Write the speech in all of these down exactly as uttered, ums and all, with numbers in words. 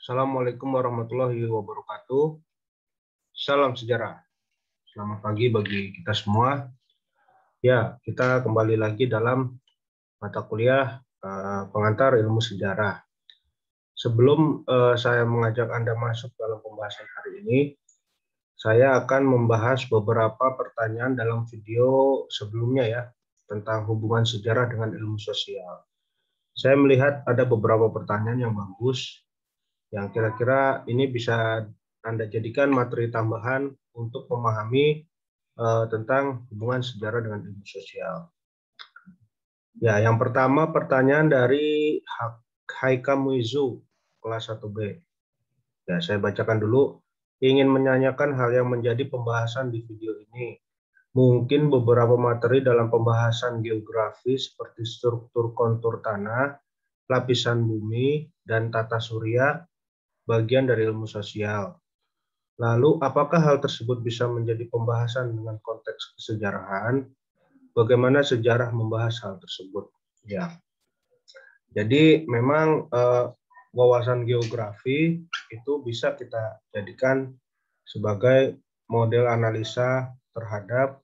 Assalamualaikum warahmatullahi wabarakatuh. Salam sejarah. Selamat pagi bagi kita semua. Ya, kita kembali lagi dalam mata kuliah uh, pengantar ilmu sejarah. Sebelum uh, saya mengajak Anda masuk dalam pembahasan hari ini, saya akan membahas beberapa pertanyaan dalam video sebelumnya ya, tentang hubungan sejarah dengan ilmu sosial. Saya melihat ada beberapa pertanyaan yang bagus, yang kira-kira ini bisa Anda jadikan materi tambahan untuk memahami uh, tentang hubungan sejarah dengan ilmu sosial. Ya, yang pertama pertanyaan dari Haika Muizu, kelas satu B. Ya, saya bacakan dulu. Ingin menanyakan hal yang menjadi pembahasan di video ini. Mungkin beberapa materi dalam pembahasan geografi seperti struktur kontur tanah, lapisan bumi, dan tata surya bagian dari ilmu sosial. Lalu, apakah hal tersebut bisa menjadi pembahasan dengan konteks kesejarahan? Bagaimana sejarah membahas hal tersebut? Ya, jadi memang eh, wawasan geografi itu bisa kita jadikan sebagai model analisa terhadap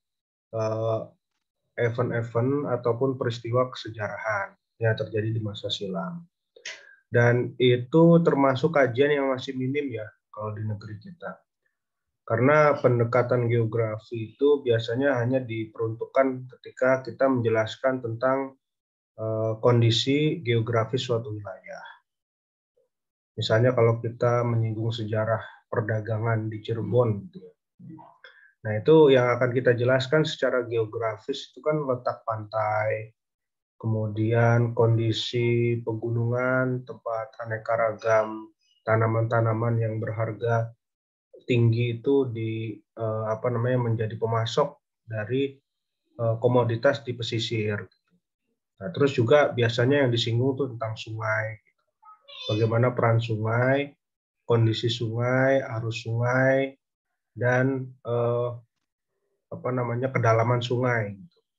event-event ataupun peristiwa kesejarahan yang terjadi di masa silam. Dan itu termasuk kajian yang masih minim ya kalau di negeri kita. Karena pendekatan geografi itu biasanya hanya diperuntukkan ketika kita menjelaskan tentang uh, kondisi geografis suatu wilayah. Misalnya kalau kita menyinggung sejarah perdagangan di Cirebon, gitu ya. Nah itu yang akan kita jelaskan secara geografis itu kan letak pantai, kemudian kondisi pegunungan, tempat aneka ragam tanaman-tanaman yang berharga tinggi itu di eh, apa namanya menjadi pemasok dari eh, komoditas di pesisir. Nah, terus juga biasanya yang disinggung tuh tentang sungai, bagaimana peran sungai, kondisi sungai, arus sungai, dan eh, apa namanya kedalaman sungai.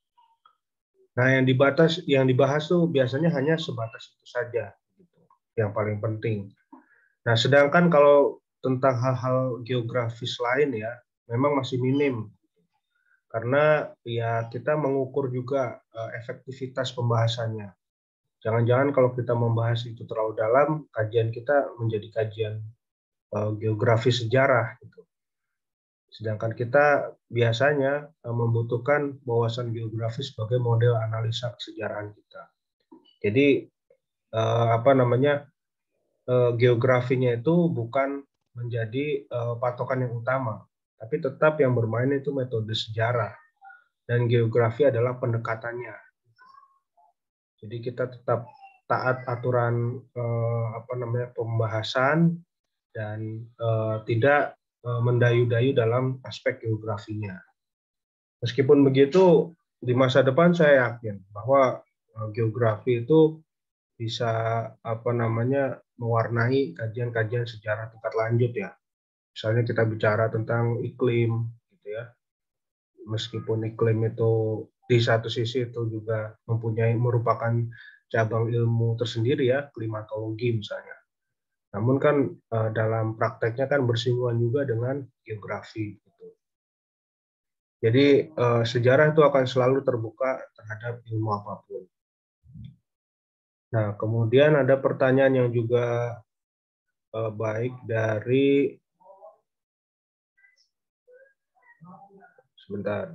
Nah, yang dibatas, yang dibahas tuh biasanya hanya sebatas itu saja, gitu, yang paling penting. Nah, sedangkan kalau tentang hal-hal geografis lain ya, memang masih minim. Karena ya kita mengukur juga uh, efektivitas pembahasannya. Jangan-jangan kalau kita membahas itu terlalu dalam, kajian kita menjadi kajian uh, geografi sejarah. Gitu. Sedangkan kita biasanya uh, membutuhkan wawasan geografi sebagai model analisa kesejarahan kita. Jadi uh, apa namanya uh, geografinya itu bukan menjadi uh, patokan yang utama, tapi tetap yang bermain itu metode sejarah. Dan geografi adalah pendekatannya. Jadi kita tetap taat aturan eh, apa namanya pembahasan dan eh, tidak eh, mendayu-dayu dalam aspek geografinya. Meskipun begitu, di masa depan saya yakin bahwa eh, geografi itu bisa apa namanya mewarnai kajian-kajian sejarah tingkat lanjut ya. Misalnya kita bicara tentang iklim, gitu ya. Meskipun iklim itu di satu sisi itu juga mempunyai merupakan cabang ilmu tersendiri ya, klimatologi misalnya. Namun kan eh, dalam prakteknya kan bersinggungan juga dengan geografi. Gitu. Jadi eh, sejarah itu akan selalu terbuka terhadap ilmu apapun. Nah, kemudian ada pertanyaan yang juga eh, baik dari sebentar.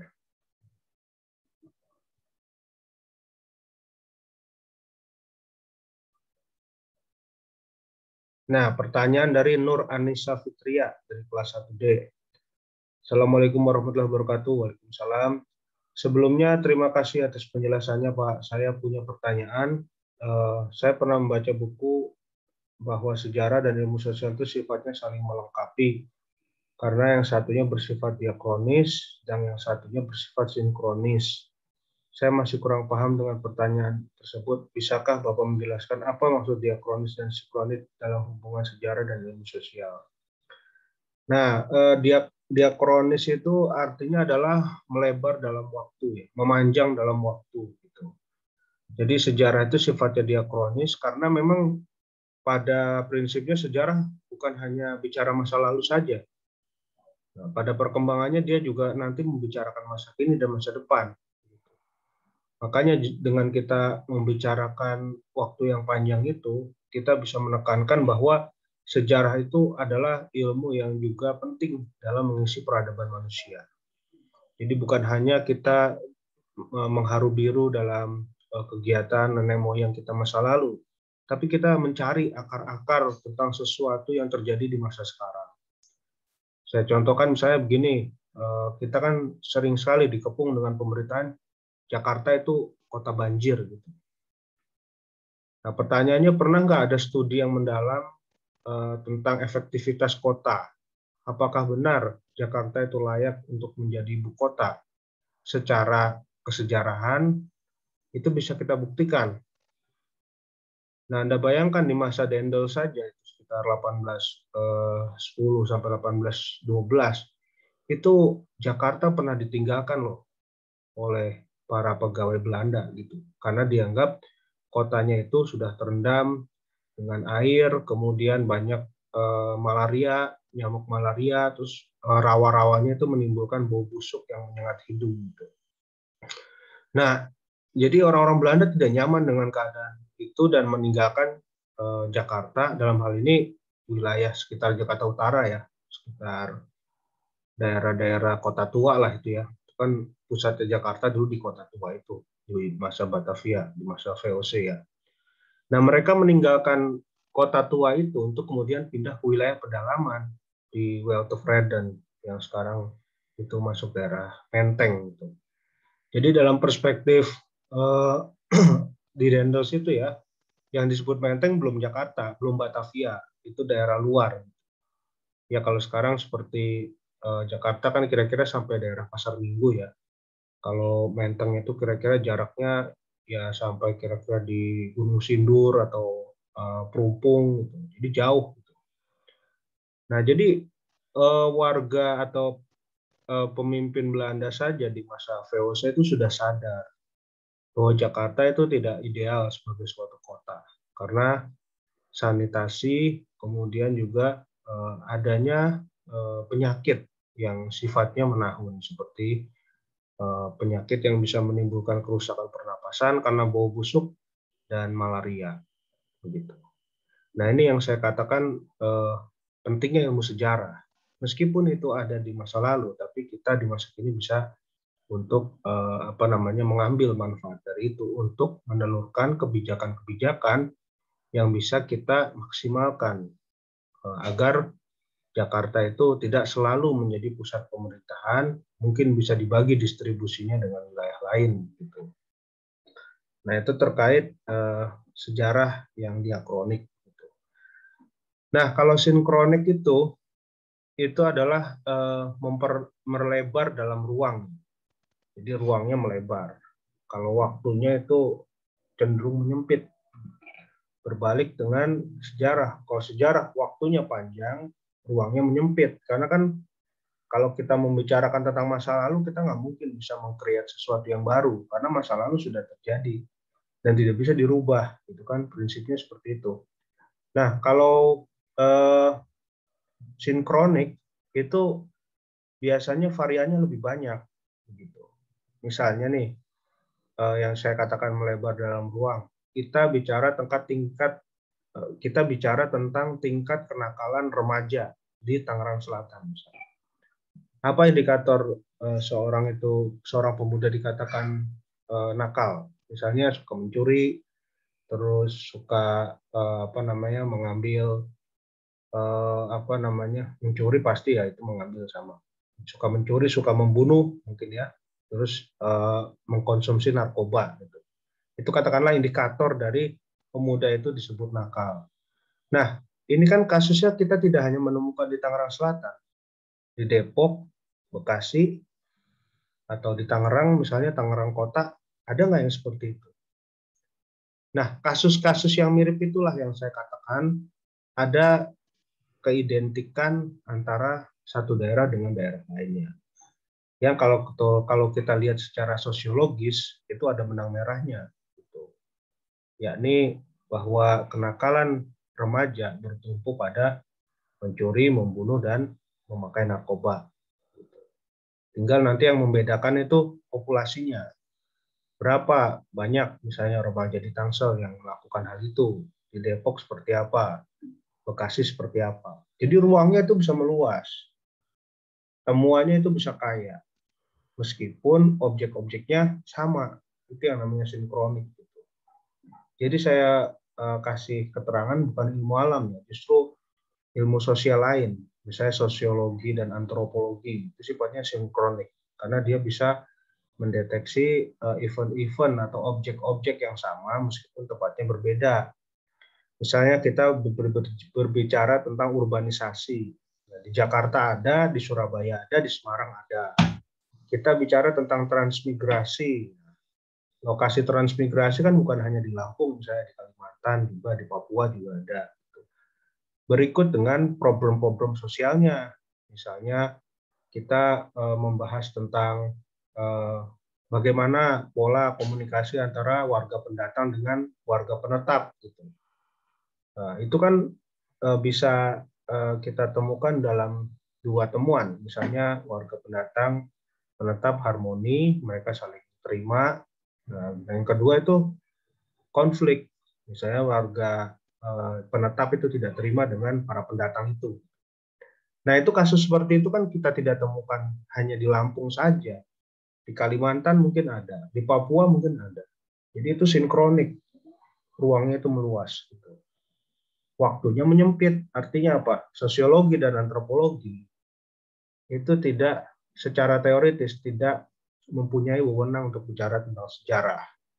Nah, pertanyaan dari Nur Anissa Fitria dari kelas satu D. Assalamualaikum warahmatullahi wabarakatuh. Waalaikumsalam. Sebelumnya terima kasih atas penjelasannya Pak. Saya punya pertanyaan. Uh, saya pernah membaca buku bahwa sejarah dan ilmu sosial itu sifatnya saling melengkapi. Karena yang satunya bersifat diakronis dan yang satunya bersifat sinkronis. Saya masih kurang paham dengan pertanyaan tersebut. Bisakah Bapak menjelaskan apa maksud diakronis dan sinkronis dalam hubungan sejarah dan ilmu sosial? Nah, eh, dia diakronis itu artinya adalah melebar dalam waktu, ya, memanjang dalam waktu. Gitu. Jadi sejarah itu sifatnya diakronis karena memang pada prinsipnya sejarah bukan hanya bicara masa lalu saja. Nah, pada perkembangannya dia juga nanti membicarakan masa kini dan masa depan. Makanya dengan kita membicarakan waktu yang panjang itu, kita bisa menekankan bahwa sejarah itu adalah ilmu yang juga penting dalam mengisi peradaban manusia. Jadi bukan hanya kita mengharu biru dalam kegiatan nenek moyang kita masa lalu, tapi kita mencari akar-akar tentang sesuatu yang terjadi di masa sekarang. Saya contohkan misalnya begini, kita kan sering sekali dikepung dengan pemberitaan Jakarta itu kota banjir gitu. Nah, pertanyaannya, pernah nggak ada studi yang mendalam uh, tentang efektivitas kota? Apakah benar Jakarta itu layak untuk menjadi ibu kota? Secara kesejarahan itu bisa kita buktikan. Nah, Anda bayangkan di masa Dendel saja itu sekitar delapan belas sepuluh sampai delapan belas dua belas itu Jakarta pernah ditinggalkan loh oleh para pegawai Belanda gitu, karena dianggap kotanya itu sudah terendam dengan air, kemudian banyak eh, malaria, nyamuk malaria, terus eh, rawa-rawanya itu menimbulkan bau busuk yang menyengat hidung gitu. Nah, jadi orang-orang Belanda tidak nyaman dengan keadaan itu dan meninggalkan eh, Jakarta, dalam hal ini wilayah sekitar Jakarta Utara ya, sekitar daerah-daerah kota tua lah itu ya. Itu kan pusatnya Jakarta dulu di kota tua itu, di masa Batavia, di masa V O C ya. Nah, mereka meninggalkan kota tua itu untuk kemudian pindah ke wilayah pedalaman di Weltevreden yang sekarang itu masuk daerah Menteng gitu. Jadi dalam perspektif eh, di Dendels itu ya, yang disebut Menteng belum Jakarta, belum Batavia, itu daerah luar. Ya kalau sekarang seperti eh, Jakarta kan kira-kira sampai daerah Pasar Minggu ya. Kalau Menteng itu kira-kira jaraknya ya sampai kira-kira di Gunung Sindur atau uh, Perumpung, gitu. Jadi jauh. Gitu. Nah, jadi uh, warga atau uh, pemimpin Belanda saja di masa V O C itu sudah sadar bahwa Jakarta itu tidak ideal sebagai suatu kota karena sanitasi, kemudian juga uh, adanya uh, penyakit yang sifatnya menahun seperti penyakit yang bisa menimbulkan kerusakan pernapasan karena bau busuk dan malaria begitu. Nah, ini yang saya katakan eh, pentingnya ilmu sejarah. Meskipun itu ada di masa lalu, tapi kita di masa kini bisa untuk eh, apa namanya mengambil manfaat dari itu untuk menelurkan kebijakan-kebijakan yang bisa kita maksimalkan eh, agar Jakarta itu tidak selalu menjadi pusat pemerintahan, mungkin bisa dibagi distribusinya dengan wilayah lain gitu. Nah, itu terkait eh, sejarah yang diakronik gitu. Nah, kalau sinkronik itu itu adalah eh, memper, melebar dalam ruang. Jadi ruangnya melebar. Kalau waktunya itu cenderung menyempit. Berbalik dengan sejarah. Kalau sejarah waktunya panjang, ruangnya menyempit. Karena kan kalau kita membicarakan tentang masa lalu, kita nggak mungkin bisa mengkreat sesuatu yang baru. Karena masa lalu sudah terjadi dan tidak bisa dirubah. Itu kan prinsipnya seperti itu. Nah, kalau eh, sinkronik itu biasanya variannya lebih banyak. Begitu. Misalnya nih, eh, yang saya katakan melebar dalam ruang, kita bicara tentang tingkat kita bicara tentang tingkat kenakalan remaja di Tangerang Selatan. Misalnya. Apa indikator uh, seorang itu seorang pemuda dikatakan uh, nakal? Misalnya suka mencuri, terus suka uh, apa namanya mengambil uh, apa namanya mencuri pasti ya itu mengambil sama. Suka mencuri, suka membunuh mungkin ya, terus uh, mengkonsumsi narkoba. Gitu. Itu katakanlah indikator dari pemuda itu disebut nakal. Nah, ini kan kasusnya kita tidak hanya menemukan di Tangerang Selatan, di Depok, Bekasi, atau di Tangerang, misalnya Tangerang Kota, ada nggak yang seperti itu? Nah, kasus-kasus yang mirip itulah yang saya katakan ada keidentikan antara satu daerah dengan daerah lainnya. Yang kalau kalau kita lihat secara sosiologis itu ada benang merahnya, gitu. Yakni bahwa kenakalan remaja bertumpu pada mencuri, membunuh, dan memakai narkoba. Tinggal nanti yang membedakan itu populasinya. Berapa banyak misalnya remaja di Tangsel yang melakukan hal itu. Di Depok seperti apa, Bekasi seperti apa. Jadi ruangnya itu bisa meluas. Temuannya itu bisa kaya. Meskipun objek-objeknya sama. Itu yang namanya sinkronik. Jadi saya uh, kasih keterangan bukan ilmu alam ya, justru ilmu sosial lain, misalnya sosiologi dan antropologi, itu sifatnya sinkronik karena dia bisa mendeteksi event-event uh, atau objek-objek yang sama meskipun tempatnya berbeda. Misalnya kita ber ber berbicara tentang urbanisasi, nah, di Jakarta ada, di Surabaya ada, di Semarang ada. Kita bicara tentang transmigrasi. Lokasi transmigrasi kan bukan hanya di Lampung, misalnya di Kalimantan juga, di Papua juga ada. Berikut dengan problem-problem sosialnya, misalnya kita uh, membahas tentang uh, bagaimana pola komunikasi antara warga pendatang dengan warga penetap, gitu. Nah, itu kan uh, bisa uh, kita temukan dalam dua temuan, misalnya warga pendatang penetap harmoni, mereka saling terima. Nah, yang kedua itu konflik, misalnya warga eh, penetap itu tidak terima dengan para pendatang itu. Nah itu kasus seperti itu kan kita tidak temukan hanya di Lampung saja, di Kalimantan mungkin ada, di Papua mungkin ada. Jadi itu sinkronik, ruangnya itu meluas. Gitu. Waktunya menyempit, artinya apa? Sosiologi dan antropologi itu tidak secara teoritis tidak mempunyai wewenang untuk bicara tentang sejarah.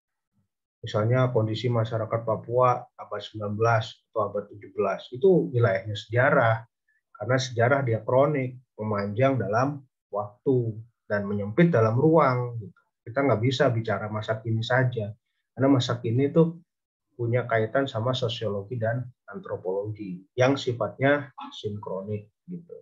Misalnya kondisi masyarakat Papua abad sembilan belas atau abad tujuh belas, itu wilayahnya sejarah. Karena sejarah diakronik, memanjang dalam waktu, dan menyempit dalam ruang. Kita nggak bisa bicara masa kini saja. Karena masa kini itu punya kaitan sama sosiologi dan antropologi, yang sifatnya sinkronik. Gitu.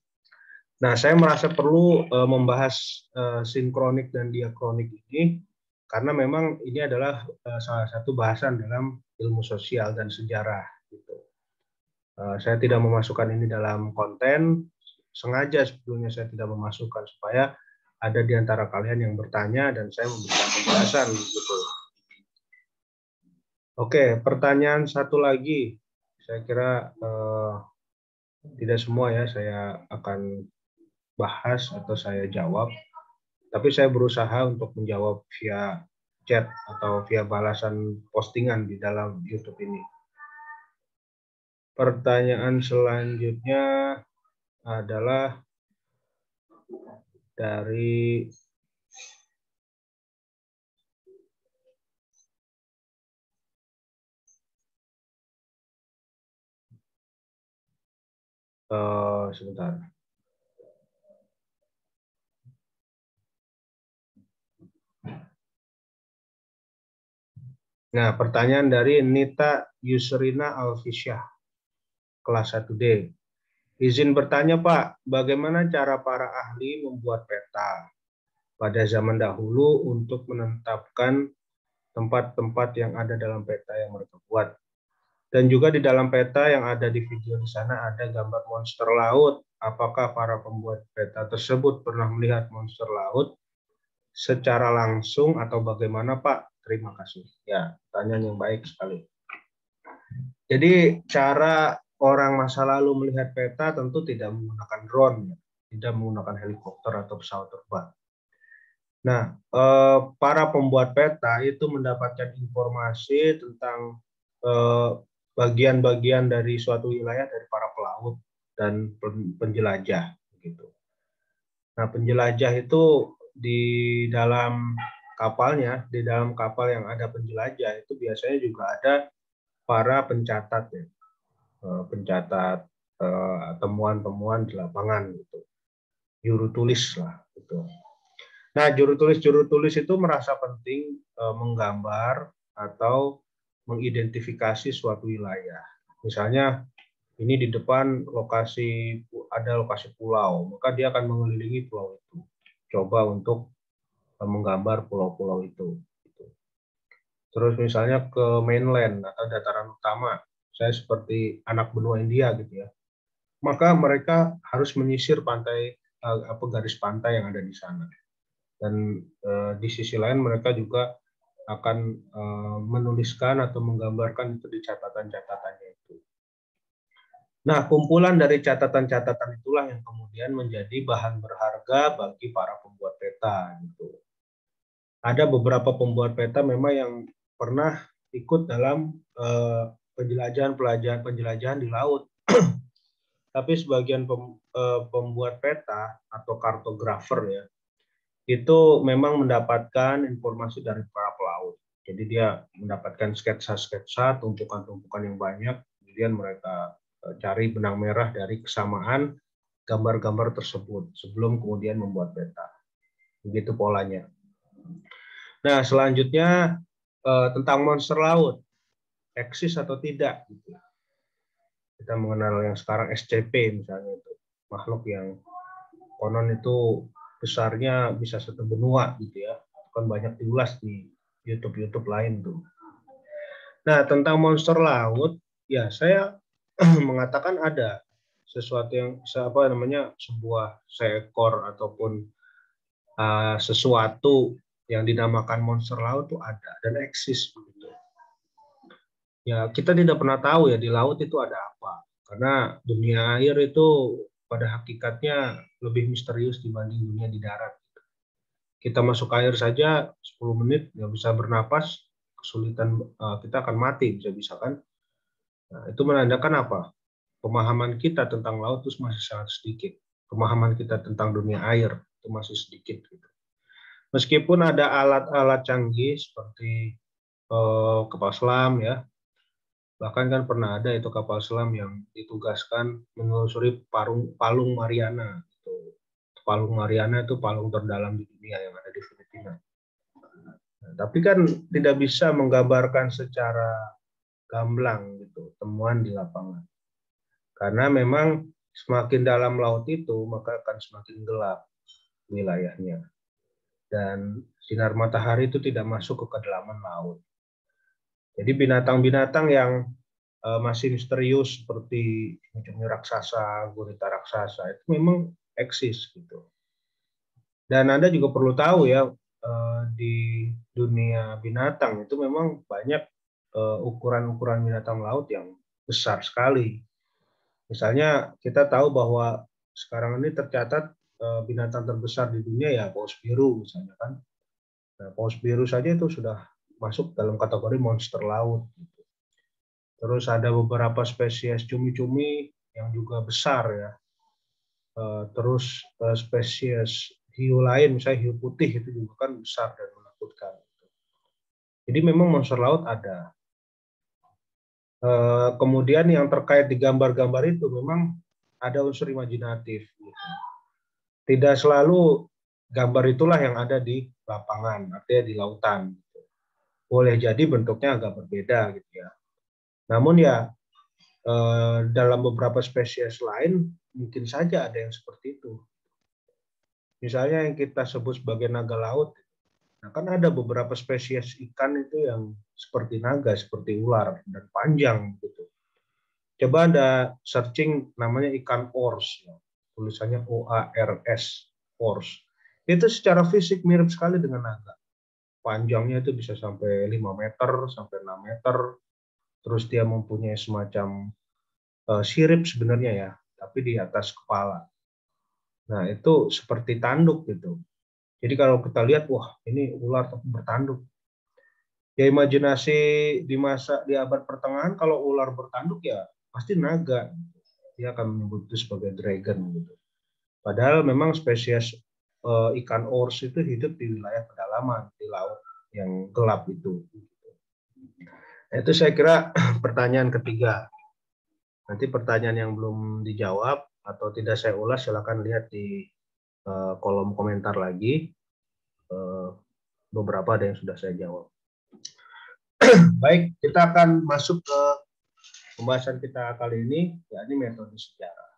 Nah, saya merasa perlu uh, membahas uh, sinkronik dan diakronik ini, karena memang ini adalah uh, salah satu bahasan dalam ilmu sosial dan sejarah. Gitu. Uh, saya tidak memasukkan ini dalam konten, sengaja sebetulnya saya tidak memasukkan supaya ada di antara kalian yang bertanya dan saya memberikan penjelasan. Gitu. Oke, pertanyaan satu lagi, saya kira uh, tidak semua ya saya akan bahas atau saya jawab. Tapi saya berusaha untuk menjawab via chat atau via balasan postingan di dalam YouTube ini. Pertanyaan selanjutnya adalah dari uh, sebentar. Nah, pertanyaan dari Nita Yusrina Alfisyah, kelas satu D. Izin bertanya Pak, bagaimana cara para ahli membuat peta pada zaman dahulu untuk menetapkan tempat-tempat yang ada dalam peta yang mereka buat? Dan juga di dalam peta yang ada di video di sana ada gambar monster laut. Apakah para pembuat peta tersebut pernah melihat monster laut secara langsung atau bagaimana Pak? Terima kasih. Ya, pertanyaan yang baik sekali. Jadi cara orang masa lalu melihat peta tentu tidak menggunakan drone, ya. Tidak menggunakan helikopter atau pesawat terbang. Nah, eh, para pembuat peta itu mendapatkan informasi tentang eh, bagian-bagian dari suatu wilayah dari para pelaut dan penjelajah. Gitu. Nah, penjelajah itu di dalam kapalnya, di dalam kapal yang ada penjelajah itu biasanya juga ada para pencatat, ya, pencatat temuan-temuan di lapangan, gitu. Juru tulis lah, gitu. Nah, juru tulis-juru tulis itu merasa penting menggambar atau mengidentifikasi suatu wilayah. Misalnya ini di depan lokasi ada lokasi pulau, maka dia akan mengelilingi pulau itu. Coba untuk menggambar pulau-pulau itu. Terus misalnya ke mainland atau dataran utama, saya seperti anak benua India gitu ya, maka mereka harus menyisir pantai uh, apa garis pantai yang ada di sana. Dan uh, di sisi lain mereka juga akan uh, menuliskan atau menggambarkan itu di catatan-catatannya itu. Nah, kumpulan dari catatan-catatan itulah yang kemudian menjadi bahan berharga bagi para pembuat peta gitu. Ada beberapa pembuat peta memang yang pernah ikut dalam uh, penjelajahan pelajaran penjelajahan di laut. Tapi sebagian pem, uh, pembuat peta atau kartografer ya, itu memang mendapatkan informasi dari para pelaut. Jadi dia mendapatkan sketsa-sketsa, tumpukan-tumpukan yang banyak, kemudian mereka uh, cari benang merah dari kesamaan gambar-gambar tersebut sebelum kemudian membuat peta. Begitu polanya. Nah, selanjutnya eh, tentang monster laut, eksis atau tidak. Gitu. Kita mengenal yang sekarang S C P misalnya itu, makhluk yang konon itu besarnya bisa satu benua gitu ya. Kan banyak diulas di YouTube-YouTube lain tuh. Nah, tentang monster laut, ya saya mengatakan ada sesuatu yang apa namanya sebuah seekor ataupun uh, sesuatu yang dinamakan monster laut itu ada dan eksis begitu. Ya, kita tidak pernah tahu ya di laut itu ada apa. Karena dunia air itu pada hakikatnya lebih misterius dibanding dunia di darat. Kita masuk air saja sepuluh menit nggak bisa bernapas, kesulitan kita akan mati bisa-bisa kan. Nah, itu menandakan apa? Pemahaman kita tentang laut itu masih sangat sedikit. Pemahaman kita tentang dunia air itu masih sedikit. Gitu. Meskipun ada alat-alat canggih seperti eh, kapal selam ya, bahkan kan pernah ada itu kapal selam yang ditugaskan menelusuri Palung, Palung Mariana. Itu. Palung Mariana itu palung terdalam di dunia yang ada di Filipina. Nah, tapi kan tidak bisa menggambarkan secara gamblang gitu temuan di lapangan. Karena memang semakin dalam laut itu maka akan semakin gelap wilayahnya. Dan sinar matahari itu tidak masuk ke kedalaman laut. Jadi binatang-binatang yang uh, masih misterius seperti cumi raksasa, gurita raksasa itu memang eksis gitu. Dan Anda juga perlu tahu ya uh, di dunia binatang itu memang banyak ukuran-ukuran uh, binatang laut yang besar sekali. Misalnya kita tahu bahwa sekarang ini tercatat uh, binatang terbesar di dunia ya paus biru misalnya kan. Nah, paus biru saja itu sudah masuk dalam kategori monster laut. Gitu. Terus ada beberapa spesies cumi-cumi yang juga besar ya. Terus spesies hiu lain, misalnya hiu putih itu juga kan besar dan menakutkan. Jadi memang monster laut ada. Kemudian yang terkait di gambar-gambar itu memang ada unsur imajinatif. Tidak selalu gambar itulah yang ada di lapangan, artinya di lautan. Boleh jadi bentuknya agak berbeda gitu ya. Namun ya dalam beberapa spesies lain mungkin saja ada yang seperti itu. Misalnya yang kita sebut sebagai naga laut. Nah, kan ada beberapa spesies ikan itu yang seperti naga, seperti ular dan panjang gitu. Coba Anda searching namanya ikan ors, tulisannya O A R S, ors. Itu secara fisik mirip sekali dengan naga. Panjangnya itu bisa sampai lima meter, sampai enam meter. Terus dia mempunyai semacam uh, sirip sebenarnya ya, tapi di atas kepala. Nah, itu seperti tanduk gitu. Jadi kalau kita lihat, wah ini ular tapi bertanduk. Ya imajinasi di masa di abad pertengahan kalau ular bertanduk ya pasti naga. Dia akan menyebut itu sebagai dragon gitu. Padahal memang spesies uh, ikan ors itu hidup di wilayah pedalaman di laut yang gelap itu. Nah, itu saya kira pertanyaan ketiga. Nanti pertanyaan yang belum dijawab atau tidak saya ulas silakan lihat di uh, kolom komentar lagi. Uh, beberapa ada yang sudah saya jawab. Baik, kita akan masuk ke pembahasan kita kali ini, yakni metode sejarah.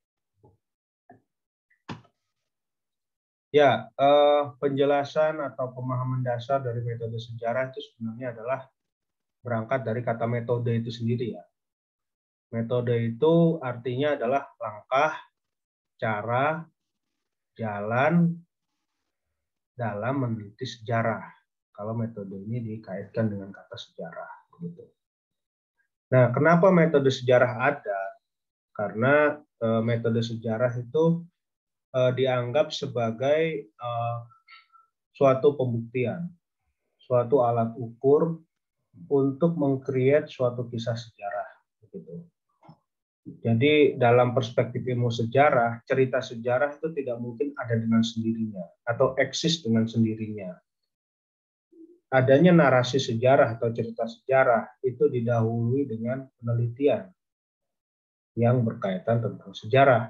Ya, eh, penjelasan atau pemahaman dasar dari metode sejarah itu sebenarnya adalah berangkat dari kata metode itu sendiri ya. Metode itu artinya adalah langkah, cara, jalan dalam meneliti sejarah. Kalau metode ini dikaitkan dengan kata sejarah. Gitu. Nah, kenapa metode sejarah ada? Karena eh, metode sejarah itu eh, dianggap sebagai eh, suatu pembuktian, suatu alat ukur untuk meng-create suatu kisah sejarah. Gitu. Jadi dalam perspektif ilmu sejarah, cerita sejarah itu tidak mungkin ada dengan sendirinya atau eksis dengan sendirinya. Adanya narasi sejarah atau cerita sejarah itu didahului dengan penelitian yang berkaitan tentang sejarah.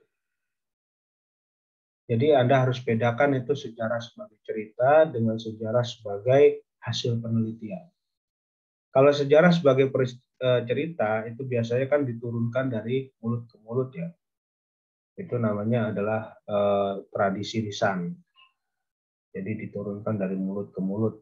Jadi Anda harus bedakan itu sejarah sebagai cerita dengan sejarah sebagai hasil penelitian. Kalau sejarah sebagai cerita itu biasanya kan diturunkan dari mulut ke mulut ya. Itu namanya adalah eh, tradisi lisan. Jadi diturunkan dari mulut ke mulut.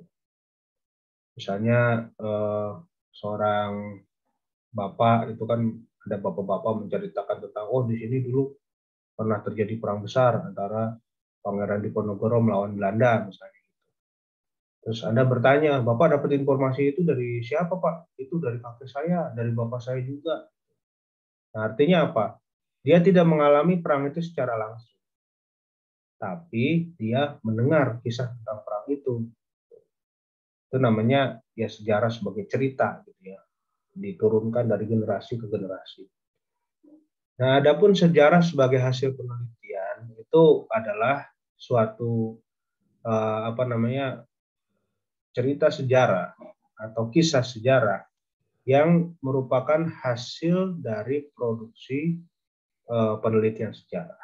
Misalnya eh, seorang bapak itu kan ada bapak-bapak menceritakan tentang oh di sini dulu pernah terjadi perang besar antara Pangeran Diponegoro melawan Belanda misalnya. Terus Anda bertanya, Bapak dapat informasi itu dari siapa Pak? Itu dari kakek saya, dari bapak saya juga. Nah, artinya apa? Dia tidak mengalami perang itu secara langsung. Tapi dia mendengar kisah tentang perang itu. Itu namanya ya sejarah sebagai cerita gitu ya. Diturunkan dari generasi ke generasi. Nah, adapun sejarah sebagai hasil penelitian itu adalah suatu eh, apa namanya cerita sejarah atau kisah sejarah yang merupakan hasil dari produksi eh, penelitian sejarah.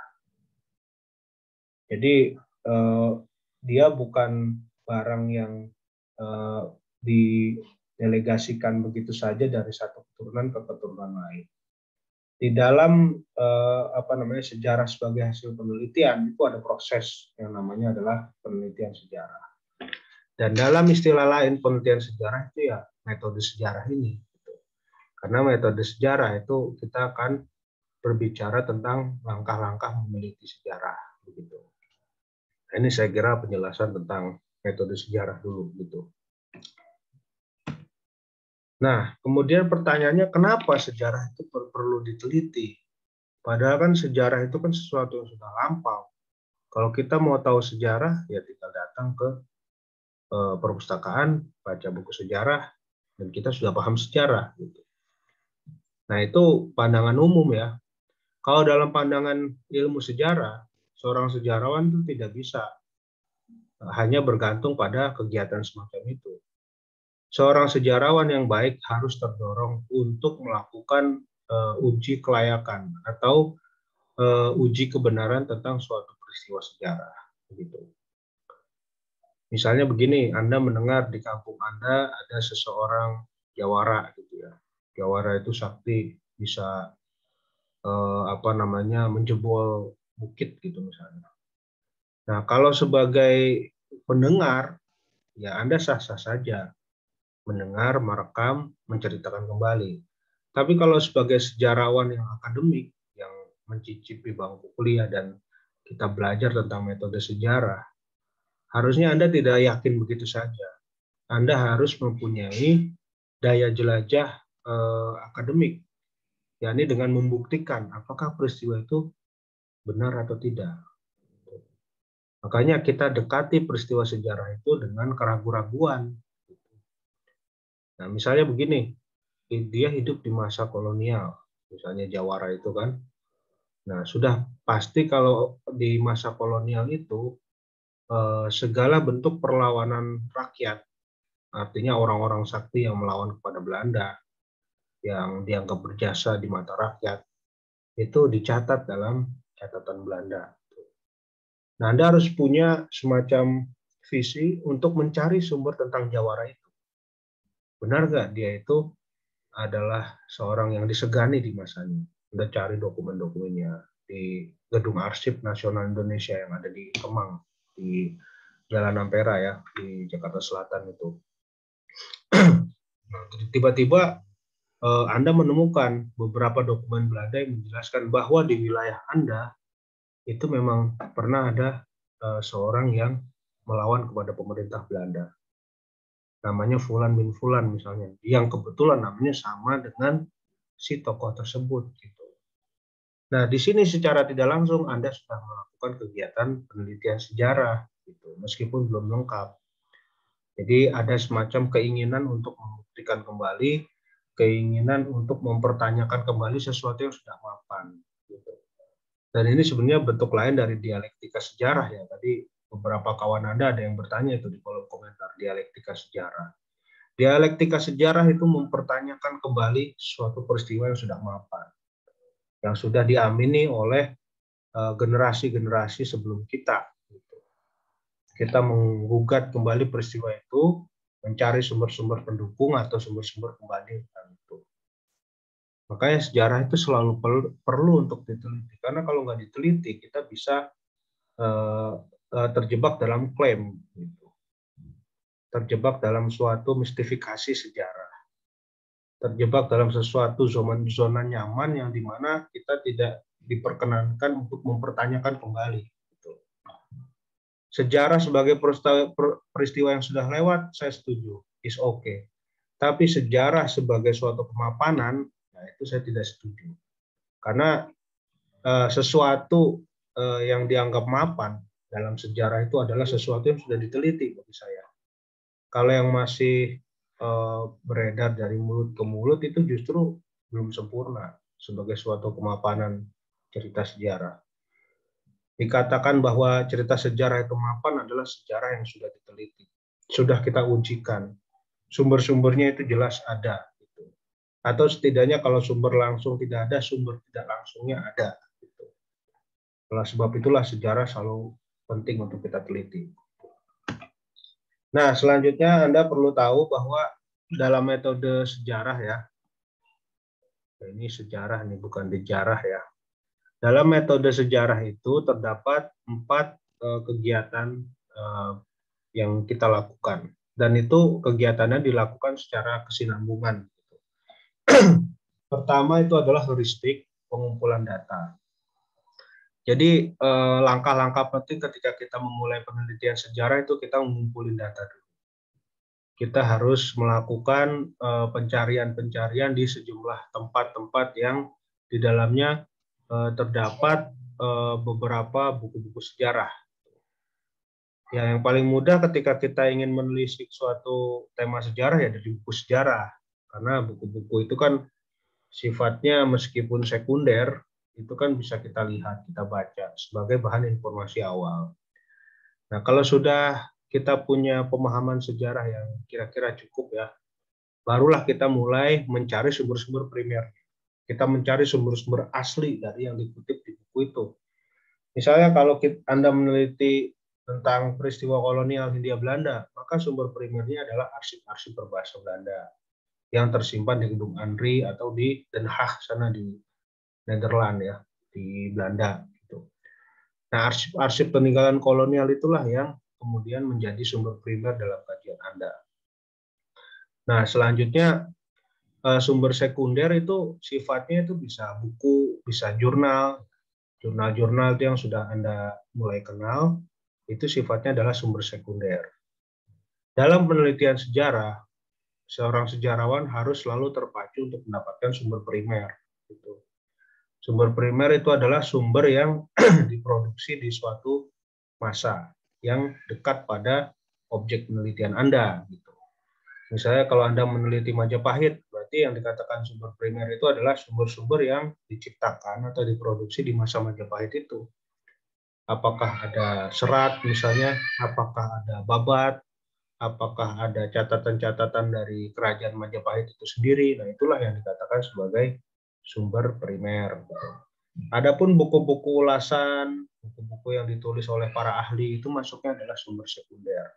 Jadi eh, dia bukan barang yang eh, didelegasikan begitu saja dari satu keturunan ke keturunan lain. Di dalam eh, apa namanya sejarah sebagai hasil penelitian itu ada proses yang namanya adalah penelitian sejarah. Dan dalam istilah lain penelitian sejarah itu ya metode sejarah ini. Karena metode sejarah itu kita akan berbicara tentang langkah-langkah meneliti sejarah begitu. Nah, ini saya kira penjelasan tentang metode sejarah dulu gitu. Nah, kemudian pertanyaannya kenapa sejarah itu perlu diteliti? Padahal kan sejarah itu kan sesuatu yang sudah lampau. Kalau kita mau tahu sejarah, ya tinggal datang ke eh, perpustakaan, baca buku sejarah, dan kita sudah paham sejarah. Gitu. Nah, itu pandangan umum ya. Kalau dalam pandangan ilmu sejarah, seorang sejarawan itu tidak bisa hanya bergantung pada kegiatan semacam itu. Seorang sejarawan yang baik harus terdorong untuk melakukan uh, uji kelayakan atau uh, uji kebenaran tentang suatu peristiwa sejarah. Begitu. Misalnya begini, Anda mendengar di kampung Anda ada seseorang jawara, gitu ya. Jawara itu sakti, bisa uh, apa namanya menjebol bukit gitu misalnya. Nah, kalau sebagai pendengar, ya Anda sah-sah saja mendengar, merekam, menceritakan kembali. Tapi kalau sebagai sejarawan yang akademik, yang mencicipi bangku kuliah dan kita belajar tentang metode sejarah, harusnya Anda tidak yakin begitu saja. Anda harus mempunyai daya jelajah eh, akademik, yakni dengan membuktikan apakah peristiwa itu benar atau tidak. Makanya kita dekati peristiwa sejarah itu dengan keraguan-raguan. Nah, misalnya begini, dia hidup di masa kolonial, misalnya Jawara itu kan. Nah, sudah pasti kalau di masa kolonial itu eh, segala bentuk perlawanan rakyat, artinya orang-orang sakti yang melawan kepada Belanda, yang dianggap berjasa di mata rakyat, itu dicatat dalam catatan Belanda. Nah, Anda harus punya semacam visi untuk mencari sumber tentang Jawara itu. Benar nggak dia itu adalah seorang yang disegani di masanya? Anda cari dokumen-dokumennya di Gedung Arsip Nasional Indonesia yang ada di Kemang, di Jalan Ampera ya, di Jakarta Selatan itu. Tiba-tiba eh, Anda menemukan beberapa dokumen Belanda yang menjelaskan bahwa di wilayah Anda itu memang pernah ada eh, seorang yang melawan kepada pemerintah Belanda. Namanya Fulan bin Fulan misalnya, yang kebetulan namanya sama dengan si tokoh tersebut gitu. Nah, di sini secara tidak langsung Anda sudah melakukan kegiatan penelitian sejarah gitu, meskipun belum lengkap. Jadi ada semacam keinginan untuk membuktikan kembali, keinginan untuk mempertanyakan kembali sesuatu yang sudah mapan gitu. Dan ini sebenarnya bentuk lain dari dialektika sejarah ya. Tadi beberapa kawan Anda ada yang bertanya itu di kolom komentar dialektika sejarah. Dialektika sejarah itu mempertanyakan kembali suatu peristiwa yang sudah mapan, yang sudah diamini oleh generasi-generasi uh, sebelum kita. Kita menggugat kembali peristiwa itu, mencari sumber-sumber pendukung atau sumber-sumber pembanding itu. Makanya sejarah itu selalu perlu untuk diteliti, karena kalau nggak diteliti kita bisa uh, uh, terjebak dalam klaim, gitu. Terjebak dalam suatu mistifikasi sejarah, terjebak dalam sesuatu zona, zona nyaman yang dimana kita tidak diperkenankan untuk mempertanyakan kembali. Gitu. Sejarah sebagai peristiwa yang sudah lewat, saya setuju, is okay. Tapi sejarah sebagai suatu kemapanan, nah itu saya tidak setuju. Karena uh, sesuatu uh, yang dianggap mapan dalam sejarah itu adalah sesuatu yang sudah diteliti bagi saya. Kalau yang masih uh, beredar dari mulut ke mulut itu justru belum sempurna sebagai suatu kemapanan cerita sejarah. Dikatakan bahwa cerita sejarah itu mapan adalah sejarah yang sudah diteliti, sudah kita ujikan, sumber-sumbernya itu jelas ada, gitu. Atau setidaknya kalau sumber langsung tidak ada, sumber tidak langsungnya ada. Gitu. Oleh sebab itulah sejarah selalu penting untuk kita teliti. Nah, selanjutnya Anda perlu tahu bahwa dalam metode sejarah ya, ini sejarah nih bukan dijarah ya. Dalam metode sejarah itu terdapat empat uh, kegiatan uh, yang kita lakukan. Dan itu kegiatannya dilakukan secara kesinambungan. Pertama itu adalah heuristik, pengumpulan data. Jadi eh, langkah-langkah penting ketika kita memulai penelitian sejarah itu kita mengumpulin data dulu. Kita harus melakukan eh, pencarian-pencarian di sejumlah tempat-tempat yang di dalamnya eh, terdapat eh, beberapa buku-buku sejarah. Ya, yang paling mudah ketika kita ingin menelisik suatu tema sejarah ya dari buku sejarah. Karena buku-buku itu kan sifatnya meskipun sekunder, itu kan bisa kita lihat, kita baca sebagai bahan informasi awal. Nah, kalau sudah kita punya pemahaman sejarah yang kira-kira cukup ya, barulah kita mulai mencari sumber-sumber primer. Kita mencari sumber-sumber asli dari yang dikutip di buku itu. Misalnya kalau kita, Anda meneliti tentang peristiwa kolonial Hindia Belanda, maka sumber primernya adalah arsip-arsip berbahasa Belanda yang tersimpan di Gedung Andri atau di Den Haag sana di Nederland ya, di Belanda gitu. Nah, arsip-arsip peninggalan kolonial itulah yang kemudian menjadi sumber primer dalam kajian Anda. Nah, selanjutnya sumber sekunder itu sifatnya itu bisa buku, bisa jurnal, jurnal-jurnal itu yang sudah Anda mulai kenal, itu sifatnya adalah sumber sekunder. Dalam penelitian sejarah, seorang sejarawan harus selalu terpacu untuk mendapatkan sumber primer. Gitu. Sumber primer itu adalah sumber yang diproduksi di suatu masa yang dekat pada objek penelitian Anda. Gitu. Misalnya kalau Anda meneliti Majapahit, berarti yang dikatakan sumber primer itu adalah sumber-sumber yang diciptakan atau diproduksi di masa Majapahit itu. Apakah ada serat misalnya, apakah ada babat, apakah ada catatan-catatan dari kerajaan Majapahit itu sendiri. Nah, itulah yang dikatakan sebagai sumber primer. Adapun buku-buku ulasan, buku-buku yang ditulis oleh para ahli itu masuknya adalah sumber sekunder.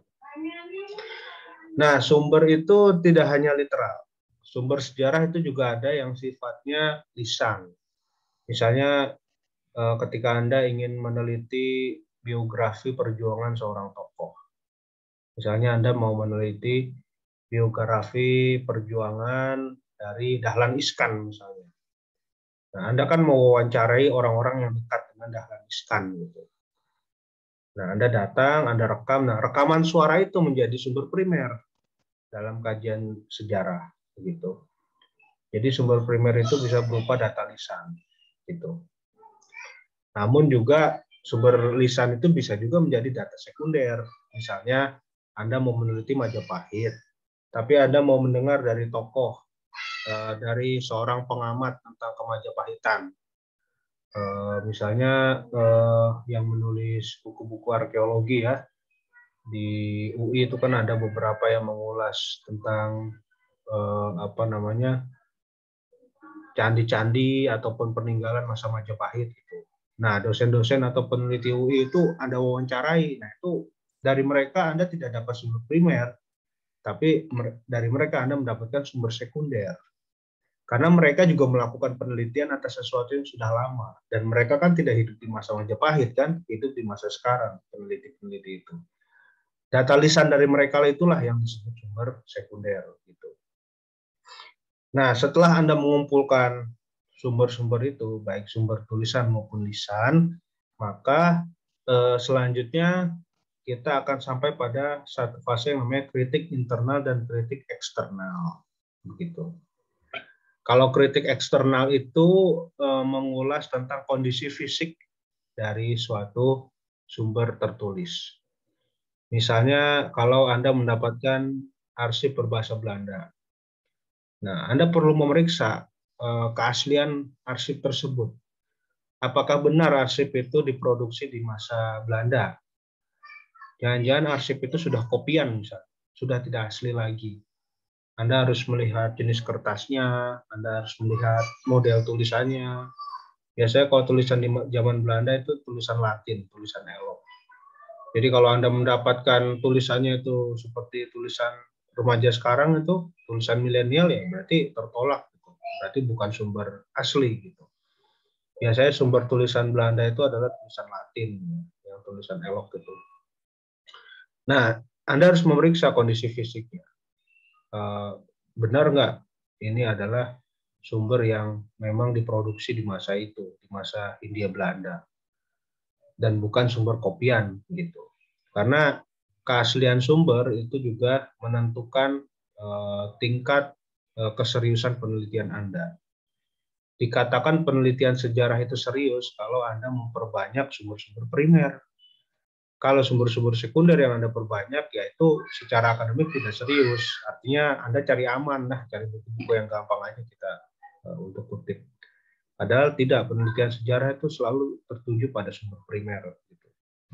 Nah, sumber itu tidak hanya literal. Sumber sejarah itu juga ada yang sifatnya lisan. Misalnya ketika Anda ingin meneliti biografi perjuangan seorang tokoh. Misalnya Anda mau meneliti biografi perjuangan dari Dahlan Iskan misalnya. Nah, Anda kan mau wawancarai orang-orang yang dekat dengan Dahlan Iskan gitu. Nah, Anda datang, Anda rekam. Nah, rekaman suara itu menjadi sumber primer dalam kajian sejarah begitu. Jadi sumber primer itu bisa berupa data lisan gitu. Namun juga sumber lisan itu bisa juga menjadi data sekunder. Misalnya Anda mau meneliti Majapahit, tapi Anda mau mendengar dari tokoh, eh, dari seorang pengamat tentang Kemajapahitan. Eh, misalnya eh, yang menulis buku-buku arkeologi ya, di U I itu kan ada beberapa yang mengulas tentang eh, apa namanya candi-candi ataupun peninggalan masa Majapahit gitu. Nah, dosen-dosen atau peneliti U I itu Anda wawancarai. Nah, itu dari mereka Anda tidak dapat sumber primer, tapi dari mereka Anda mendapatkan sumber sekunder. Karena mereka juga melakukan penelitian atas sesuatu yang sudah lama. Dan mereka kan tidak hidup di masa Majapahit, kan? Hidup di masa sekarang, peneliti-peneliti itu. Data lisan dari mereka itulah yang disebut sumber sekunder. Gitu. Nah, setelah Anda mengumpulkan sumber-sumber itu, baik sumber tulisan maupun lisan, maka eh, selanjutnya kita akan sampai pada satu fase yang namanya kritik internal dan kritik eksternal. Begitu. Kalau kritik eksternal itu eh, mengulas tentang kondisi fisik dari suatu sumber tertulis. Misalnya kalau Anda mendapatkan arsip berbahasa Belanda. Nah, Anda perlu memeriksa eh, keaslian arsip tersebut. Apakah benar arsip itu diproduksi di masa Belanda? Jangan-jangan arsip itu sudah kopian, misalnya, sudah tidak asli lagi. Anda harus melihat jenis kertasnya, Anda harus melihat model tulisannya. Biasanya kalau tulisan di zaman Belanda itu tulisan Latin, tulisan elok. Jadi kalau Anda mendapatkan tulisannya itu seperti tulisan remaja sekarang itu, tulisan milenial ya berarti tertolak. Gitu. Berarti bukan sumber asli gitu. Biasanya sumber tulisan Belanda itu adalah tulisan Latin, yang tulisan elok itu. Nah, Anda harus memeriksa kondisi fisiknya. Benar nggak ini adalah sumber yang memang diproduksi di masa itu, di masa Hindia Belanda, dan bukan sumber kopian gitu. Karena keaslian sumber itu juga menentukan eh, tingkat eh, keseriusan penelitian Anda. Dikatakan penelitian sejarah itu serius kalau Anda memperbanyak sumber-sumber primer. Kalau sumber-sumber sekunder yang Anda perbanyak, yaitu secara akademik tidak serius. Artinya Anda cari aman, nah cari buku-buku yang gampang aja kita uh, untuk kutip. Padahal tidak, penelitian sejarah itu selalu tertuju pada sumber primer. Gitu.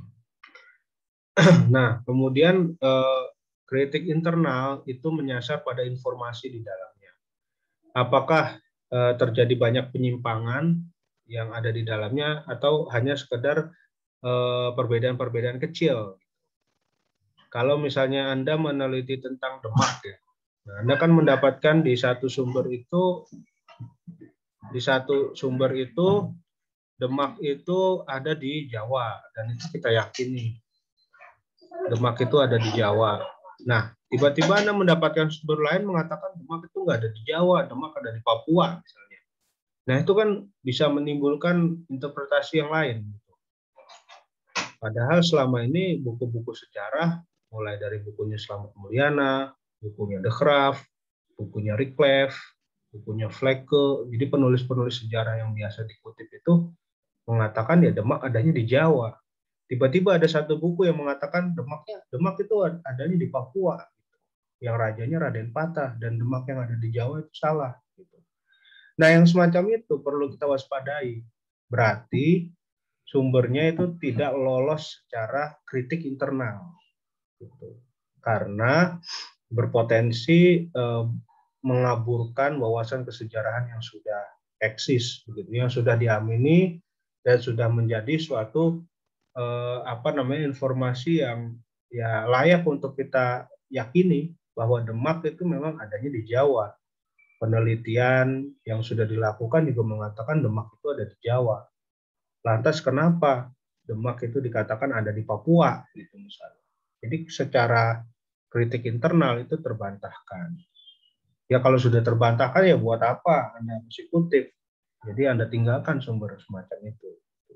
Nah, kemudian uh, kritik internal itu menyasar pada informasi di dalamnya. Apakah uh, terjadi banyak penyimpangan yang ada di dalamnya atau hanya sekedar perbedaan-perbedaan kecil. Kalau misalnya Anda meneliti tentang Demak, ya, nah Anda kan mendapatkan di satu sumber itu, di satu sumber itu Demak itu ada di Jawa, dan itu kita yakini Demak itu ada di Jawa. Nah, tiba-tiba Anda mendapatkan sumber lain mengatakan Demak itu nggak ada di Jawa, Demak ada di Papua misalnya. Nah, itu kan bisa menimbulkan interpretasi yang lain. Padahal selama ini buku-buku sejarah, mulai dari bukunya Slamet Mulyana, bukunya De Graaf, bukunya Rickleff, bukunya Flekke, jadi penulis-penulis sejarah yang biasa dikutip itu mengatakan ya Demak adanya di Jawa. Tiba-tiba ada satu buku yang mengatakan Demaknya Demak itu adanya di Papua, yang rajanya Raden Patah, dan Demak yang ada di Jawa itu salah. Nah, yang semacam itu perlu kita waspadai. Berarti sumbernya itu tidak lolos secara kritik internal, gitu. Karena berpotensi eh, mengaburkan wawasan kesejarahan yang sudah eksis, begitu, yang sudah diamini dan sudah menjadi suatu eh, apa namanya informasi yang ya layak untuk kita yakini bahwa Demak itu memang adanya di Jawa. Penelitian yang sudah dilakukan juga mengatakan Demak itu ada di Jawa. Lantas kenapa Demak itu dikatakan ada di Papua, gitu misalnya. Jadi secara kritik internal itu terbantahkan. Ya kalau sudah terbantahkan ya buat apa Anda mesti kutip. Jadi Anda tinggalkan sumber semacam itu.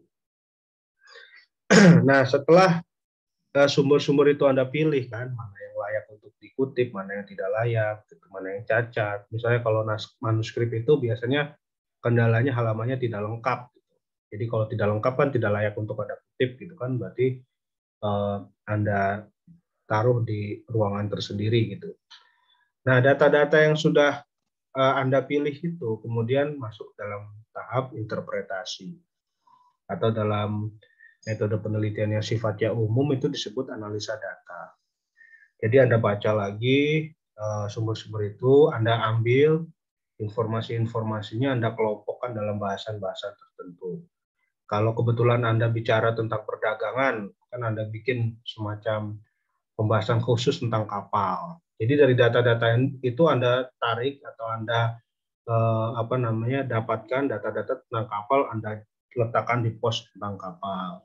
Nah, setelah sumber-sumber itu Anda pilih kan, mana yang layak untuk dikutip, mana yang tidak layak, gitu, mana yang cacat. Misalnya kalau manuskrip itu biasanya kendalanya halamannya tidak lengkap. Gitu. Jadi kalau tidak lengkap kan tidak layak untuk Anda kutip gitu kan, berarti eh, Anda taruh di ruangan tersendiri gitu. Nah, data-data yang sudah eh, Anda pilih itu kemudian masuk dalam tahap interpretasi atau dalam metode penelitian yang sifatnya umum itu disebut analisa data. Jadi Anda baca lagi sumber-sumber itu, Anda ambil informasi-informasinya, Anda kelompokkan dalam bahasan-bahasan tertentu. Kalau kebetulan Anda bicara tentang perdagangan, kan Anda bikin semacam pembahasan khusus tentang kapal. Jadi dari data-data itu Anda tarik atau Anda eh, apa namanya dapatkan data-data tentang kapal, Anda letakkan di pos tentang kapal.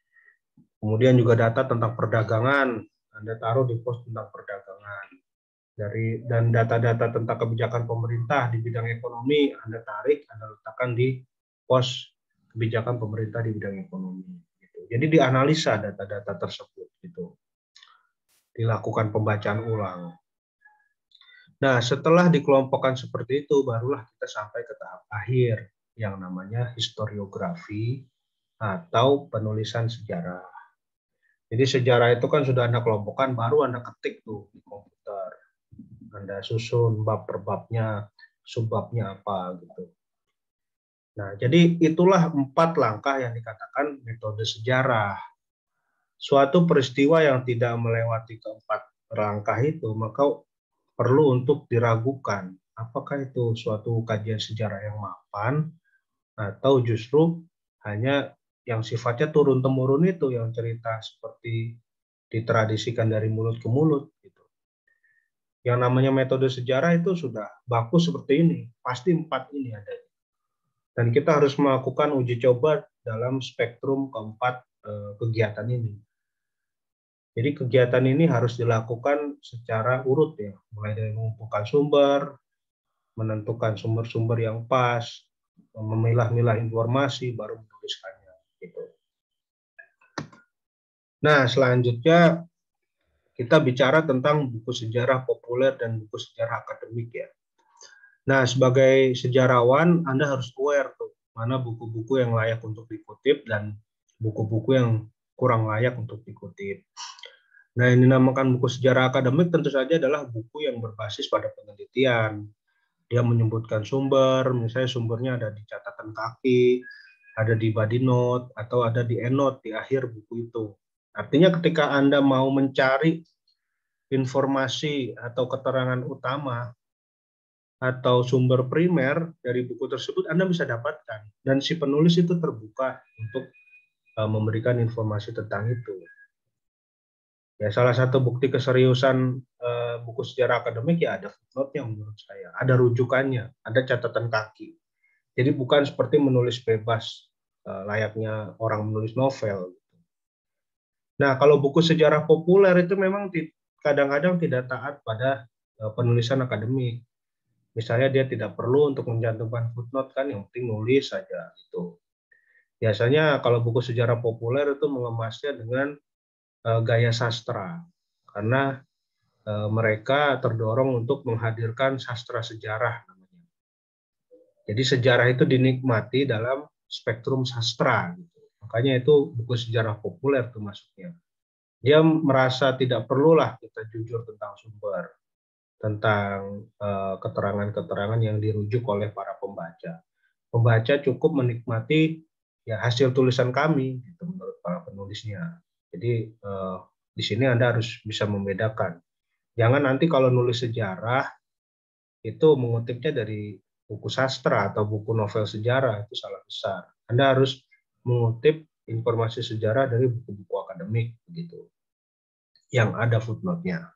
Kemudian juga data tentang perdagangan, Anda taruh di pos tentang perdagangan. Dari dan data-data tentang kebijakan pemerintah di bidang ekonomi Anda tarik, Anda letakkan di pos kebijakan pemerintah di bidang ekonomi. Gitu. Jadi dianalisa data-data tersebut, gitu. Dilakukan pembacaan ulang. Nah, setelah dikelompokkan seperti itu, barulah kita sampai ke tahap akhir yang namanya historiografi atau penulisan sejarah. Jadi sejarah itu kan sudah Anda kelompokkan, baru Anda ketik tuh di komputer. Anda susun bab per babnya, subbabnya apa gitu. Nah, jadi itulah empat langkah yang dikatakan metode sejarah. Suatu peristiwa yang tidak melewati keempat langkah itu, maka perlu untuk diragukan. Apakah itu suatu kajian sejarah yang mapan, atau justru hanya yang sifatnya turun-temurun itu, yang cerita seperti ditradisikan dari mulut ke mulut. Gitu. Yang namanya metode sejarah itu sudah baku seperti ini, pasti empat ini ada. Dan kita harus melakukan uji coba dalam spektrum keempat eh, kegiatan ini. Jadi kegiatan ini harus dilakukan secara urut ya, mulai dari mengumpulkan sumber, menentukan sumber-sumber yang pas, memilah-milah informasi, baru menuliskannya. Gitu. Nah, selanjutnya kita bicara tentang buku sejarah populer dan buku sejarah akademik ya. Nah, sebagai sejarawan, Anda harus aware tuh, mana buku-buku yang layak untuk dikutip dan buku-buku yang kurang layak untuk dikutip. Nah, yang dinamakan buku sejarah akademik tentu saja adalah buku yang berbasis pada penelitian. Dia menyebutkan sumber, misalnya sumbernya ada di catatan kaki, ada di body note, atau ada di endnote di akhir buku itu. Artinya ketika Anda mau mencari informasi atau keterangan utama atau sumber primer dari buku tersebut, Anda bisa dapatkan. Dan si penulis itu terbuka untuk memberikan informasi tentang itu. Ya, salah satu bukti keseriusan uh, buku sejarah akademik ya ada footnote-nya menurut saya, ada rujukannya, ada catatan kaki. Jadi bukan seperti menulis bebas uh, layaknya orang menulis novel. Nah, kalau buku sejarah populer itu memang kadang-kadang tidak taat pada uh, penulisan akademik. Misalnya dia tidak perlu untuk mencantumkan footnote kan, yang penting nulis saja gitu. Biasanya kalau buku sejarah populer itu mengemasnya dengan uh, gaya sastra. Karena e, mereka terdorong untuk menghadirkan sastra sejarah namanya. Jadi sejarah itu dinikmati dalam spektrum sastra. Gitu. Makanya itu buku sejarah populer tuh masuknya. Dia merasa tidak perlulah kita jujur tentang sumber, tentang keterangan-keterangan yang dirujuk oleh para pembaca. Pembaca cukup menikmati ya hasil tulisan kami, gitu, menurut para penulisnya. Jadi e, di sini Anda harus bisa membedakan. Jangan nanti kalau nulis sejarah itu mengutipnya dari buku sastra atau buku novel sejarah, itu salah besar. Anda harus mengutip informasi sejarah dari buku-buku akademik begitu, yang ada footnote-nya.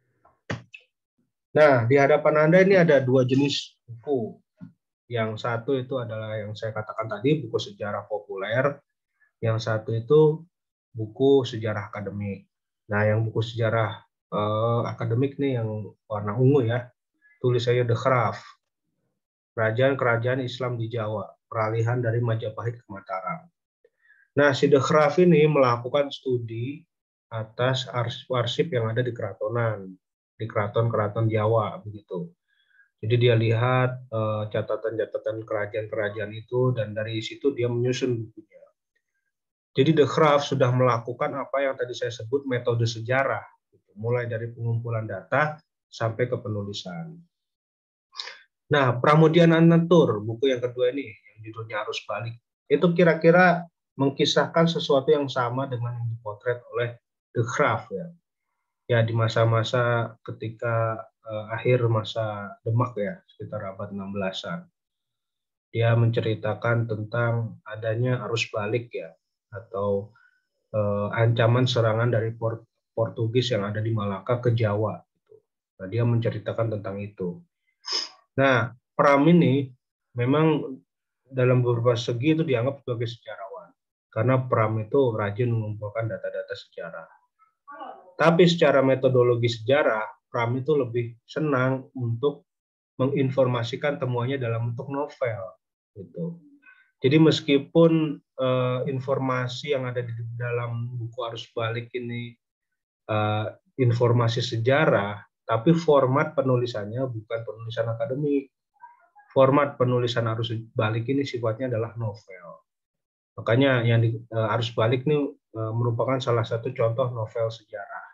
Nah, di hadapan Anda ini ada dua jenis buku. Yang satu itu adalah yang saya katakan tadi, buku sejarah populer. Yang satu itu buku sejarah akademik. Nah, yang buku sejarah eh, akademik nih yang warna ungu ya, tulis saja The Craft, kerajaan-kerajaan Islam di Jawa, peralihan dari Majapahit ke Mataram. Nah, si The Craft ini melakukan studi atas arsip-arsip yang ada di keratonan, di keraton-keraton Jawa, begitu. Jadi dia lihat catatan-catatan uh, kerajaan-kerajaan itu, dan dari situ dia menyusun bukunya. Jadi The Craft sudah melakukan apa yang tadi saya sebut metode sejarah, gitu. Mulai dari pengumpulan data sampai ke penulisan. Nah, Pramudian Anantur, buku yang kedua ini, yang judulnya Arus Balik, itu kira-kira mengkisahkan sesuatu yang sama dengan yang dipotret oleh The Craft, ya. Ya, di masa-masa ketika uh, akhir masa Demak, ya, sekitar abad enam belasan. Dia menceritakan tentang adanya arus balik, ya, atau uh, ancaman serangan dari Port Portugis yang ada di Malaka ke Jawa. Nah, dia menceritakan tentang itu. Nah, Pram ini memang dalam beberapa segi itu dianggap sebagai sejarawan. Karena Pram itu rajin mengumpulkan data-data sejarah. Tapi secara metodologi sejarah, Pram itu lebih senang untuk menginformasikan temuannya dalam bentuk novel. Gitu. Jadi meskipun uh, informasi yang ada di dalam buku Arus Balik ini uh, informasi sejarah, tapi format penulisannya bukan penulisan akademik. Format penulisan Arus Balik ini sifatnya adalah novel. Makanya yang di, uh, Arus Balik ini uh, merupakan salah satu contoh novel sejarah.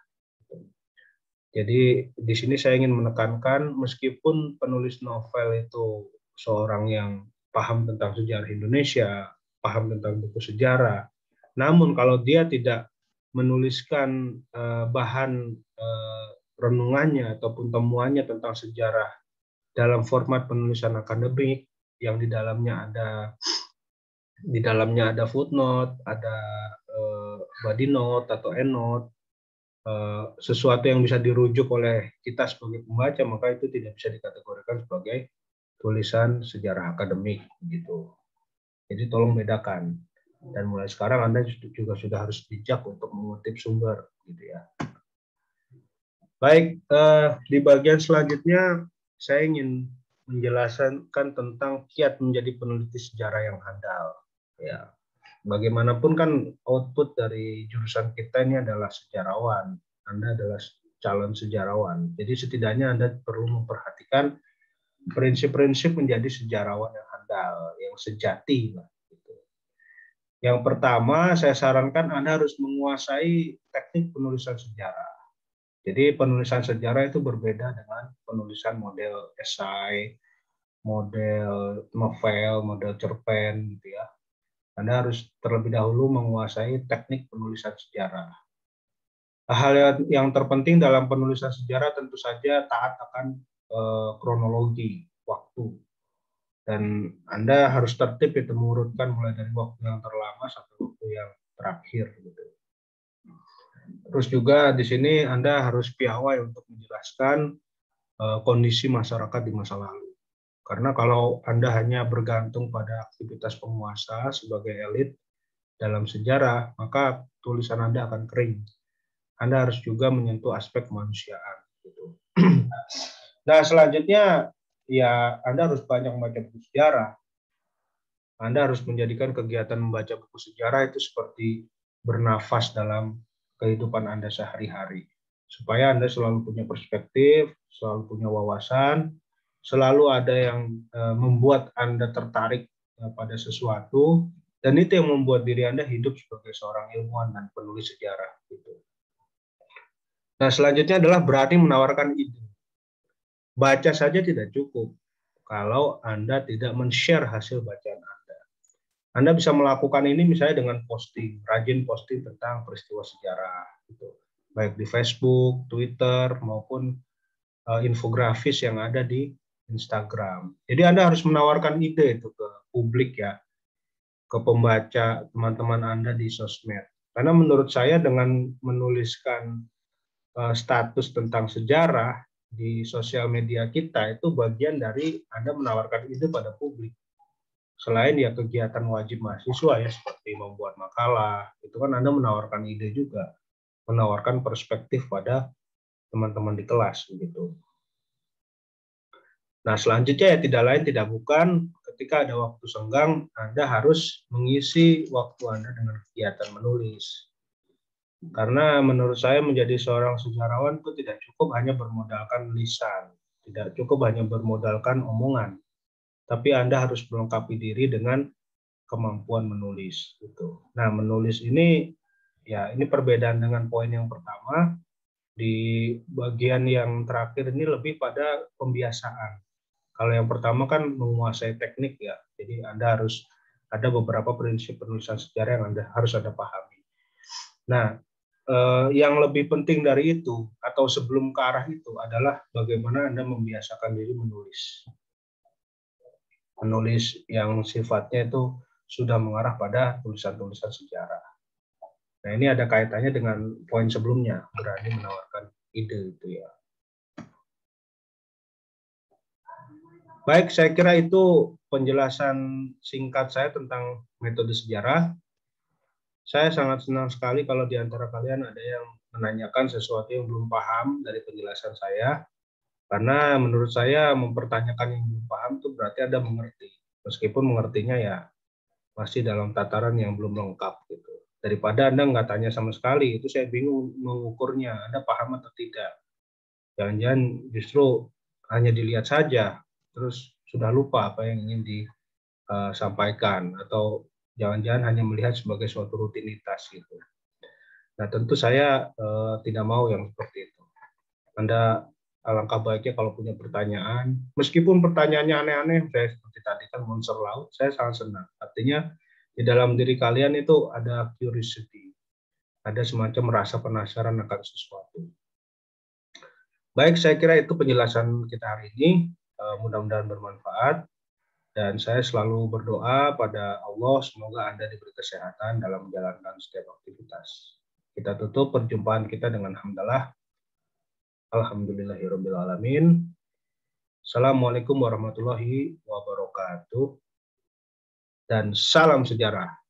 Jadi di sini saya ingin menekankan meskipun penulis novel itu seorang yang paham tentang sejarah Indonesia, paham tentang buku sejarah, namun kalau dia tidak menuliskan uh, bahan uh, renungannya ataupun temuannya tentang sejarah dalam format penulisan akademik yang di dalamnya ada di dalamnya ada footnote, ada uh, body note atau endnote, sesuatu yang bisa dirujuk oleh kita sebagai pembaca, maka itu tidak bisa dikategorikan sebagai tulisan sejarah akademik, gitu. Jadi tolong bedakan. Dan mulai sekarang Anda juga sudah harus bijak untuk mengutip sumber, gitu ya. Baik, eh, di bagian selanjutnya saya ingin menjelaskan tentang kiat menjadi peneliti sejarah yang handal. Ya, bagaimanapun kan output dari jurusan kita ini adalah sejarawan. Anda adalah calon sejarawan. Jadi setidaknya Anda perlu memperhatikan prinsip-prinsip menjadi sejarawan yang handal, yang sejati. Gitu. Yang pertama, saya sarankan Anda harus menguasai teknik penulisan sejarah. Jadi penulisan sejarah itu berbeda dengan penulisan model esai, model novel, model cerpen, gitu ya. Anda harus terlebih dahulu menguasai teknik penulisan sejarah. Hal yang terpenting dalam penulisan sejarah tentu saja taat akan eh, kronologi waktu. Dan Anda harus tertib itu mengurutkan mulai dari waktu yang terlama sampai waktu yang terakhir. Gitu. Terus juga di sini Anda harus piawai untuk menjelaskan eh, kondisi masyarakat di masa lalu. Karena kalau Anda hanya bergantung pada aktivitas penguasa sebagai elit dalam sejarah, maka tulisan Anda akan kering. Anda harus juga menyentuh aspek kemanusiaan. Gitu. Nah, selanjutnya, ya Anda harus banyak membaca buku sejarah. Anda harus menjadikan kegiatan membaca buku sejarah itu seperti bernafas dalam kehidupan Anda sehari-hari. Supaya Anda selalu punya perspektif, selalu punya wawasan, selalu ada yang uh, membuat Anda tertarik uh, pada sesuatu, dan itu yang membuat diri Anda hidup sebagai seorang ilmuwan dan penulis sejarah. Gitu. Nah, selanjutnya adalah berani menawarkan ide. Baca saja tidak cukup kalau Anda tidak men-share hasil bacaan Anda. Anda bisa melakukan ini misalnya dengan posting, rajin posting tentang peristiwa sejarah, gitu. Baik di Facebook, Twitter, maupun uh, infografis yang ada di Instagram. Jadi Anda harus menawarkan ide itu ke publik ya, ke pembaca, teman-teman Anda di sosmed. Karena menurut saya dengan menuliskan status tentang sejarah di sosial media kita itu bagian dari Anda menawarkan ide pada publik. Selain ya kegiatan wajib mahasiswa ya seperti membuat makalah, itu kan Anda menawarkan ide juga, menawarkan perspektif pada teman-teman di kelas begitu. Nah, selanjutnya ya tidak lain tidak bukan ketika ada waktu senggang, Anda harus mengisi waktu Anda dengan kegiatan menulis. Karena menurut saya menjadi seorang sejarawan itu tidak cukup hanya bermodalkan lisan, tidak cukup hanya bermodalkan omongan, tapi Anda harus melengkapi diri dengan kemampuan menulis. Gitu. Nah, menulis ini, ya ini perbedaan dengan poin yang pertama. Di bagian yang terakhir ini lebih pada pembiasaan. Kalau yang pertama kan menguasai teknik ya, jadi Anda harus ada beberapa prinsip penulisan sejarah yang Anda harus Anda pahami. Nah, eh, yang lebih penting dari itu atau sebelum ke arah itu adalah bagaimana Anda membiasakan diri menulis. Menulis yang sifatnya itu sudah mengarah pada tulisan-tulisan sejarah. Nah, ini ada kaitannya dengan poin sebelumnya, berani menawarkan ide itu ya. Baik, saya kira itu penjelasan singkat saya tentang metode sejarah. Saya sangat senang sekali kalau di antara kalian ada yang menanyakan sesuatu yang belum paham dari penjelasan saya. Karena menurut saya mempertanyakan yang belum paham itu berarti Anda mengerti. Meskipun mengertinya ya masih dalam tataran yang belum lengkap gitu. Daripada Anda nggak tanya sama sekali, itu saya bingung mengukurnya. Anda paham atau tidak. Jangan-jangan justru hanya dilihat saja, terus sudah lupa apa yang ingin disampaikan, atau jangan-jangan hanya melihat sebagai suatu rutinitas gitu. Nah, tentu saya eh, tidak mau yang seperti itu. Anda alangkah baiknya kalau punya pertanyaan, meskipun pertanyaannya aneh-aneh, saya seperti tadi kan monster laut, saya sangat senang. Artinya di dalam diri kalian itu ada curiosity, ada semacam rasa penasaran akan sesuatu. Baik, saya kira itu penjelasan kita hari ini. Uh, mudah-mudahan bermanfaat. Dan saya selalu berdoa pada Allah, semoga Anda diberi kesehatan dalam menjalankan setiap aktivitas. Kita tutup perjumpaan kita dengan hamdalah. Alhamdulillahirabbil alamin. Assalamualaikum warahmatullahi wabarakatuh. Dan salam sejarah.